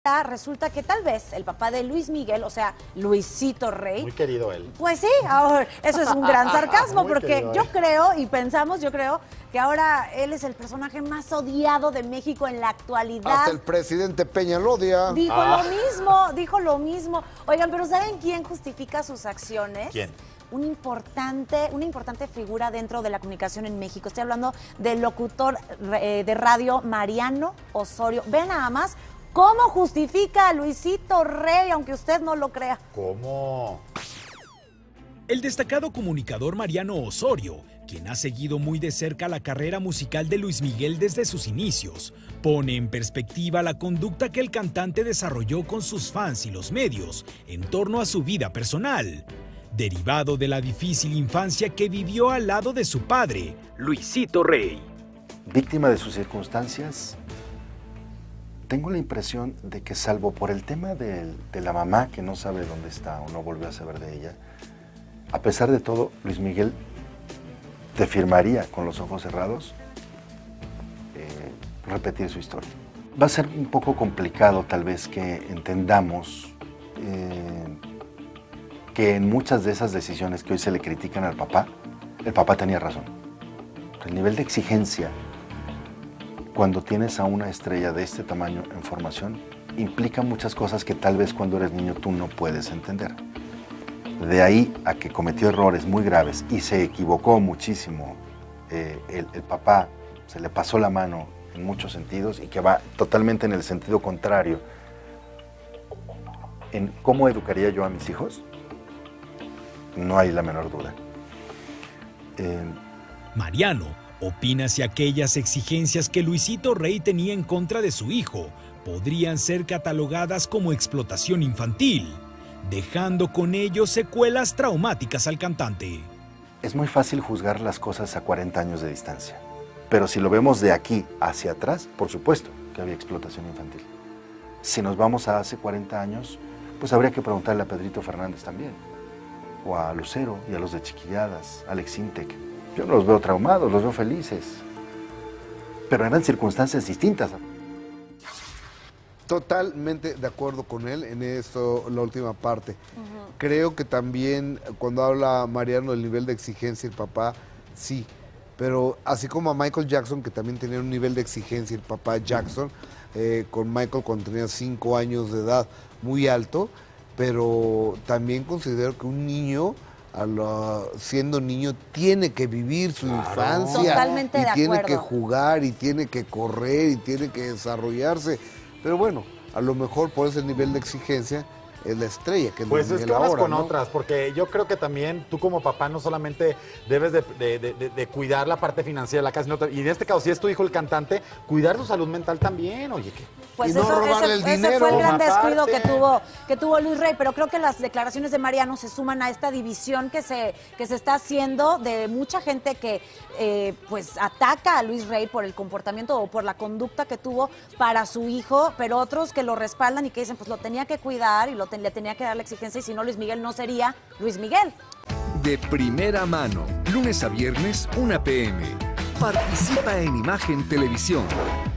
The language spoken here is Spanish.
Resulta que tal vez el papá de Luis Miguel, o sea, Luisito Rey. Muy querido él. Pues sí, ahora, eso es un gran sarcasmo, porque yo creo que ahora él es el personaje más odiado de México en la actualidad. Hasta el presidente Peña lo odia. Dijo lo mismo. Oigan, pero ¿saben quién justifica sus acciones? ¿Quién? Una importante figura dentro de la comunicación en México. Estoy hablando del locutor de radio Mariano Osorio. Ven nada más cómo justifica a Luisito Rey, aunque usted no lo crea. ¿Cómo? El destacado comunicador Mariano Osorio, quien ha seguido muy de cerca la carrera musical de Luis Miguel desde sus inicios, pone en perspectiva la conducta que el cantante desarrolló con sus fans y los medios en torno a su vida personal, derivado de la difícil infancia que vivió al lado de su padre, Luisito Rey. Víctima de sus circunstancias, tengo la impresión de que salvo por el tema de la mamá que no sabe dónde está o no volvió a saber de ella, a pesar de todo, Luis Miguel te firmaría con los ojos cerrados repetir su historia. Va a ser un poco complicado tal vez que entendamos que en muchas de esas decisiones que hoy se le critican al papá, el papá tenía razón. El nivel de exigencia cuando tienes a una estrella de este tamaño en formación implica muchas cosas que tal vez cuando eres niño tú no puedes entender. De ahí a que cometió errores muy graves y se equivocó muchísimo, el papá se le pasó la mano en muchos sentidos y que va totalmente en el sentido contrario en cómo educaría yo a mis hijos, no hay la menor duda. Mariano opina si aquellas exigencias que Luisito Rey tenía en contra de su hijo podrían ser catalogadas como explotación infantil, dejando con ello secuelas traumáticas al cantante. Es muy fácil juzgar las cosas a 40 años de distancia, pero si lo vemos de aquí hacia atrás, por supuesto que había explotación infantil. Si nos vamos a hace 40 años, pues habría que preguntarle a Pedrito Fernández también, o a Lucero y a los de Chiquilladas, Alex Intec. Yo no los veo traumados, los veo felices, pero eran circunstancias distintas. Totalmente de acuerdo con él en eso, la última parte. Creo que también cuando habla Mariano del nivel de exigencia el papá, sí, pero así como a Michael Jackson, que también tenía un nivel de exigencia el papá Jackson, con Michael cuando tenía 5 años de edad, muy alto, pero también considero que un niño, siendo niño, tiene que vivir su infancia. Totalmente de tiene acuerdo. que jugar, y tiene que correr, y tiene que desarrollarse. Pero bueno, a lo mejor por ese nivel de exigencia es la estrella que pues Luis es Miguel que unas ahora, con ¿no? otras, porque yo creo que también tú como papá no solamente debes de cuidar la parte financiera de la casa, y en este caso, si es tu hijo el cantante, cuidar su salud mental también, oye, que... Pues Y no robarle el dinero. ese fue el gran descuido Aparte. que tuvo Luis Rey, pero creo que las declaraciones de Mariano se suman a esta división que se está haciendo de mucha gente que pues ataca a Luis Rey por el comportamiento o por la conducta que tuvo para su hijo, pero otros que lo respaldan y que dicen pues lo tenía que cuidar y le tenía que dar la exigencia, y si no Luis Miguel no sería Luis Miguel. De primera mano, lunes a viernes, 1 p.m. Participa en Imagen Televisión.